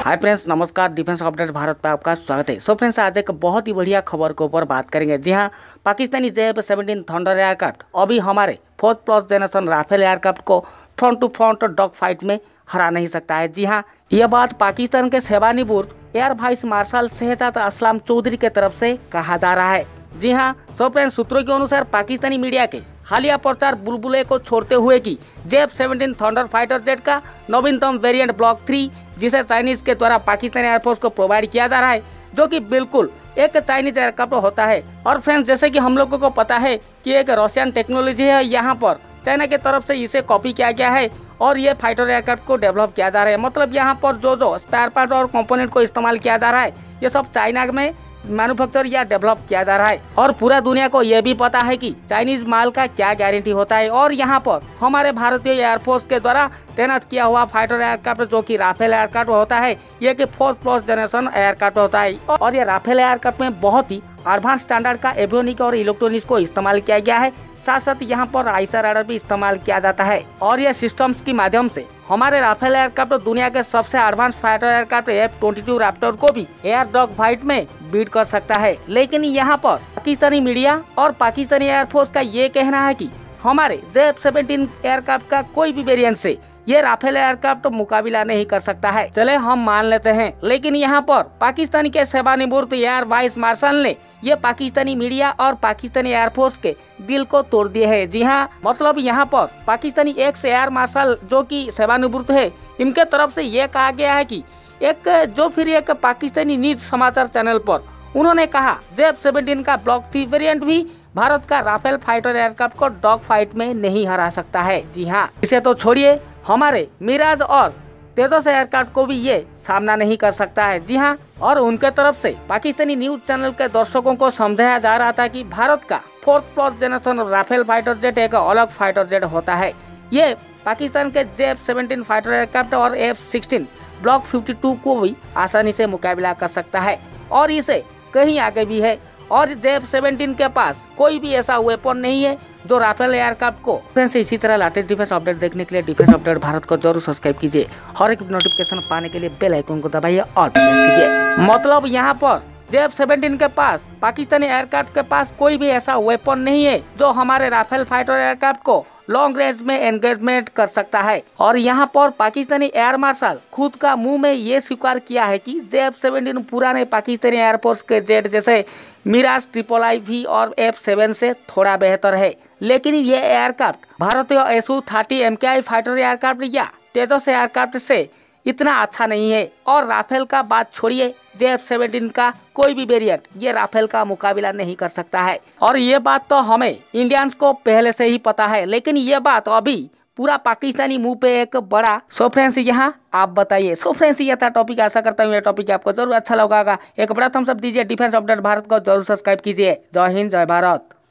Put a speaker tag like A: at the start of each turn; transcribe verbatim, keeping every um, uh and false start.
A: हाय friends, नमस्कार। Defence update Bharat पे आपका स्वागत है। सो फ्रेंड्स, आज एक बहुत ही बढ़िया खबर के ऊपर बात करेंगे। जी हाँ, Pakistani J F seventeen thunder aircraft अभी हमारे fourth plus generation Rafale aircraft को front to front dog fight में हरा नहीं सकता है। जी हाँ, यह बात पाकिस्तान के सेवानिवृत्त air vice marshal Shahzad Aslam Chaudhry के तरफ से कहा जा रहा है। जी हाँ, सो फ्रेंड्स, सूत्रों के अनुसार पाकिस्तानी मीडिया के हालिया प्रचार बुलबुले को छोड़ते हुए कि J F seventeen thunder fighter jet का नवीनतम वेरिएंट ब्लॉक थ्री, जिसे चाइनीज के द्वारा पाकिस्तानी एयरफोर्स को प्रोवाइड किया जा रहा है, जो कि बिल्कुल एक चाइनीज एयरक्राफ्ट होता है। और फ्रेंड्स, जैसे कि हम लोगों को पता है कि एक रशियन टेक्नोलॉजी है, यहाँ पर चाइना की तरफ से इसे कॉपी किया गया है और ये फाइटर एयरक्राफ्ट को डेवलप किया जा रहा है। मतलब यहाँ पर जो जो स्पेयर पार्ट और कंपोनेंट को इस्तेमाल किया जा रहा है, ये सब चाइना में मैन्युफैक्चर या डेवलप किया जा रहा है। और पूरा दुनिया को यह भी पता है कि चाइनीज माल का क्या गारंटी होता है। और यहाँ पर हमारे भारतीय एयरफोर्स के द्वारा तैनात किया हुआ फाइटर एयरक्राफ्ट जो कि राफेल एयरक्राफ्ट होता है, ये कि फोर्थ प्लस जनरेशन एयरक्राफ्ट होता है। और ये राफेल एयरक्राफ्ट में बहुत ही एडवांस स्टैंडर्ड का एवियोनिक और इलेक्ट्रॉनिक्स को इस्तेमाल किया गया है। साथ साथ यहाँ पर आईसा राडार भी इस्तेमाल किया जाता है। और ये सिस्टम्स के माध्यम से हमारे राफेल एयरक्राफ्ट दुनिया के सबसे advance fighter aircraft F twenty two raptor को भी एयर डॉग फाइट में बीट कर सकता है। लेकिन यहाँ पर पाकिस्तानी मीडिया और पाकिस्तानी एयरफोर्स का ये कहना है कि हमारे जे एफ सेवनटीन एयरक्राफ्ट का कोई भी वेरिएंट से ये राफेल एयरक्राफ्ट मुकाबला नहीं कर सकता है। चले हम मान लेते हैं, लेकिन यहाँ पर पाकिस्तानी के सेवानिवृत्त एयर वाइस मार्शल ने ये पाकिस्तानी मीडिया और पाकिस्तानी एयरफोर्स के दिल को तोड़ दिए है। जी हाँ, मतलब यहाँ पर पाकिस्तानी एक्स एयर मार्शल जो कि सेवानिवृत्त है, इनके तरफ से ये कहा गया है कि एक जो फिर एक पाकिस्तानी न्यूज समाचार चैनल पर उन्होंने कहा जे एफ सेवनटीन का ब्लॉक थ्री वेरिएंट भी भारत का राफेल फाइटर एयरक्राफ्ट को डॉग फाइट में नहीं हरा सकता है। जी हाँ, इसे तो छोड़िए, हमारे मिराज और तेजस एयरक्राफ्ट को भी ये सामना नहीं कर सकता है। जी हाँ, और उनके तरफ से पाकिस्तानी न्यूज चैनल के दर्शकों को समझाया जा रहा था कि भारत का fourth plus generation Rafale fighter jet एक अलग फाइटर जेट होता है। ये पाकिस्तान के J F seventeen fighter aircraft और F sixteen block fifty two को भी आसानी से मुकाबला कर सकता है और इसे कहीं आगे भी है। और जे एफ सेवनटीन के पास कोई भी ऐसा वेपन नहीं है जो राफेल एयरक्राफ्ट को। फ्रेंड्स, इसी तरह लेटेस्ट डिफेंस अपडेट देखने के लिए डिफेंस अपडेट भारत को जरूर सब्सक्राइब कीजिए। हर एक नोटिफिकेशन पाने के लिए बेल आइकन को दबाइए और प्रेस कीजिए। मतलब यहाँ पर जे एफ सेवनटीन के पास, पाकिस्तानी एयरक्राफ्ट के पास कोई भी ऐसा वेपन नहीं है जो हमारे राफेल फाइटर एयरक्राफ्ट को लॉन्ग रेंज में एंगेजमेंट कर सकता है। और यहाँ पर पाकिस्तानी एयर मार्शल खुद का मुंह में ये स्वीकार किया है कि जे एफ सेवनटीन पुराने पाकिस्तानी एयरफोर्स के जेट जैसे मिराज ट्रिपल आई वी और एफ सेवन से थोड़ा बेहतर है। लेकिन ये एयरक्राफ्ट भारतीय एसू थर्टी एम के आई फाइटर एयरक्राफ्ट या तेजस एयरक्राफ्ट से इतना अच्छा नहीं है। और राफेल का बात छोड़िए, जे एफ सेवनटीन का कोई भी वेरिएंट ये राफेल का मुकाबला नहीं कर सकता है। और ये बात तो हमें इंडियंस को पहले से ही पता है, लेकिन ये बात अभी पूरा पाकिस्तानी मुंह पे एक बड़ा। सो फ्रेंड्स, यहाँ आप बताइए। सो फ्रेंड्स, ये था टॉपिक। आशा करता हूँ ये टॉपिक आपको जरूर अच्छा लगा। एक बड़ा थम्स अप दीजिए। डिफेंस अपडेट भारत को जरूर सब्सक्राइब कीजिए। जय हिंद, जय भारत।